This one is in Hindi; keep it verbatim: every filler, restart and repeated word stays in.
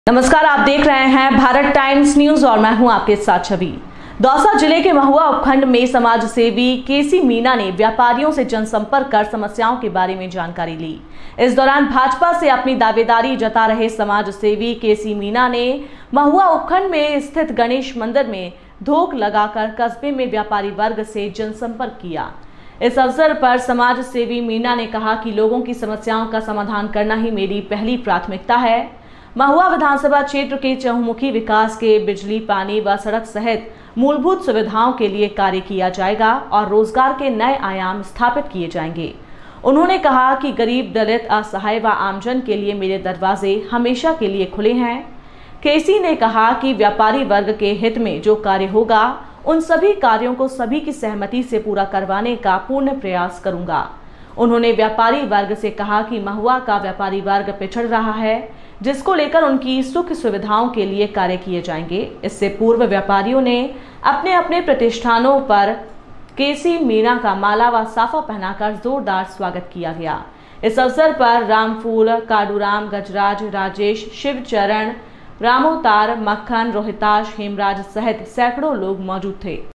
नमस्कार, आप देख रहे हैं भारत टाइम्स न्यूज और मैं हूं आपके साथ छवि। दौसा जिले के महुआ उपखंड में समाज सेवी केसी मीणा ने व्यापारियों से जनसंपर्क कर समस्याओं के बारे में जानकारी ली। इस दौरान भाजपा से अपनी दावेदारी जता रहे समाज सेवी केसी मीणा ने महुआ उपखंड में स्थित गणेश मंदिर में धोख लगाकर कस्बे में व्यापारी वर्ग से जनसंपर्क किया। इस अवसर पर समाज सेवी मीणा ने कहा कि लोगों की समस्याओं का समाधान करना ही मेरी पहली प्राथमिकता है। महुआ विधानसभा क्षेत्र के चहुमुखी विकास के बिजली, पानी व सड़क सहित मूलभूत सुविधाओं के लिए कार्य किया जाएगा और रोजगार के नए आयाम स्थापित किए जाएंगे। उन्होंने कहा कि गरीब, दलित, असहाय व आमजन के लिए मेरे दरवाजे हमेशा के लिए खुले हैं। केसी ने कहा कि व्यापारी वर्ग के हित में जो कार्य होगा उन सभी कार्यों को सभी की सहमति से पूरा करवाने का पूर्ण प्रयास करूंगा। उन्होंने व्यापारी वर्ग से कहा कि महुआ का व्यापारी वर्ग पिछड़ रहा है, जिसको लेकर उनकी सुख सुविधाओं के लिए कार्य किए जाएंगे। इससे पूर्व व्यापारियों ने अपने अपने प्रतिष्ठानों पर केसी मीणा का माला व साफा पहनाकर जोरदार स्वागत किया गया। इस अवसर पर रामफूल, काडूराम, गजराज, राजेश, शिवचरण, रामोतार, मक्खन, रोहिताश, हेमराज सहित सैकड़ों लोग मौजूद थे।